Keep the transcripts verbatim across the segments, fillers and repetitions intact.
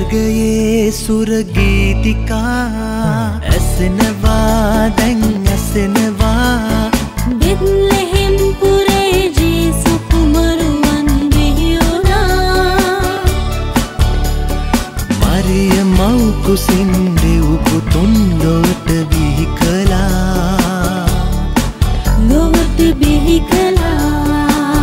ජගයේ සුර ගීතිකා ඇසෙනවා දැන් ඇසෙනවා බෙත්ලෙහෙම් පුරේ ජේසු කුමරුවන් විහිුණා මරිය මව් කුසින් දෙව් පුතුන් ලොවට බිහි කළා ලොවට බිහි කළා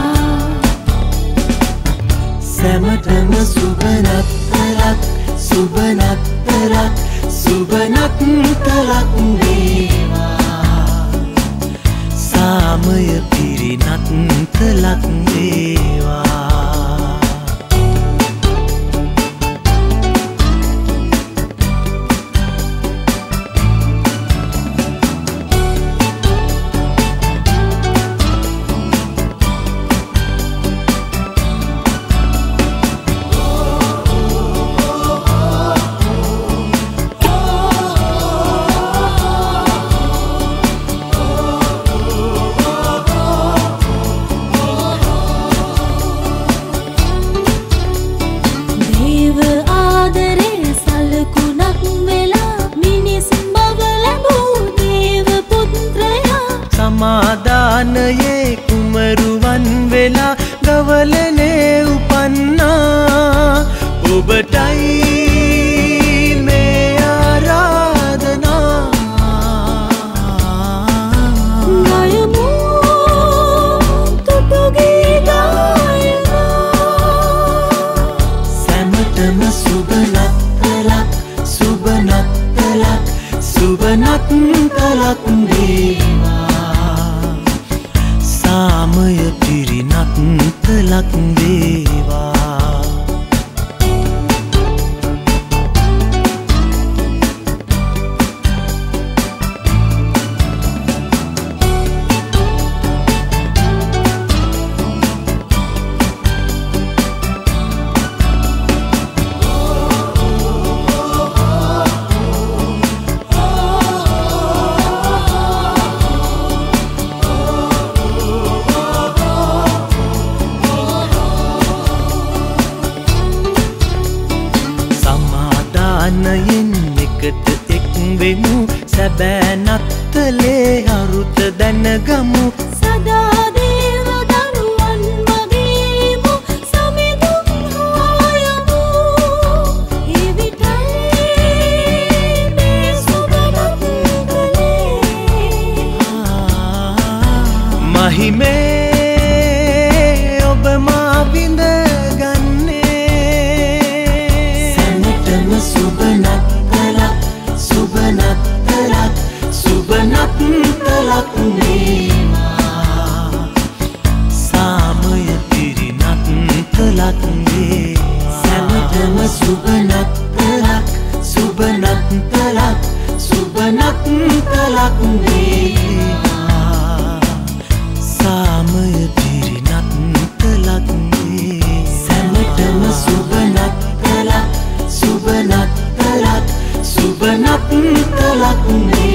සැමටම සුබ නත්තලක් සුබ නත්තලක් සුබ නත්තලක් වේවා සාමය පිරි නත්තලක් වේවා සමාදානයේ කුමරුවන් වෙලා ගවලනේ උපන්නා ඔබටයි මේ ආරාධනා ගයමු තුටුගී ගායනා සැමටම සුබ නත්තලක් සුබ නත්තලක් සුබ නත්තලක් වේවා සාමය පිරි නත්තලක් වේවා සමාදානයෙන් එකට එක් වෙමු සැබෑ නත්තලේ අරුත දැනගමු සදා දේව දරුවන් වගේමු සමිඳුන් හොයමු එවිටයි මේ සුබ නත්තලේ මහිමේ ඔබ මා විඳගන්නේ සැමටම සුබ නත්තලක් සුබ නත්තලක් සුබ නත්තලක් වේවා සාමය පිරි නත්තලක් වේවා සැමටම සුබ නත්තලක් සුබ නත්තලක් සුබ නත්තලක් වේවා සාමය පිරි නත්තලක් වේවා සැමටම සුබ නත්තලක් සුබ නත්තලක් සුබ නත්තලක්